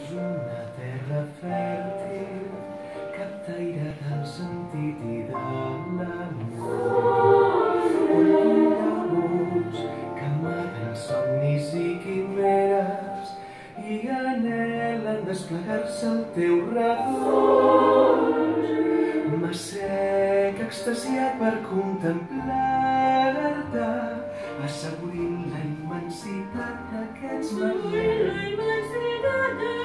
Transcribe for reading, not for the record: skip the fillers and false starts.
és una terra fèrtil, captaire del sentit i de l'amor. Porta-nos que amaguen somnis i quimeres i anhelen desplegar-se al teu redós. M'assec extasiat per contemplar-te, assaborint la immensitat d'aquests moments.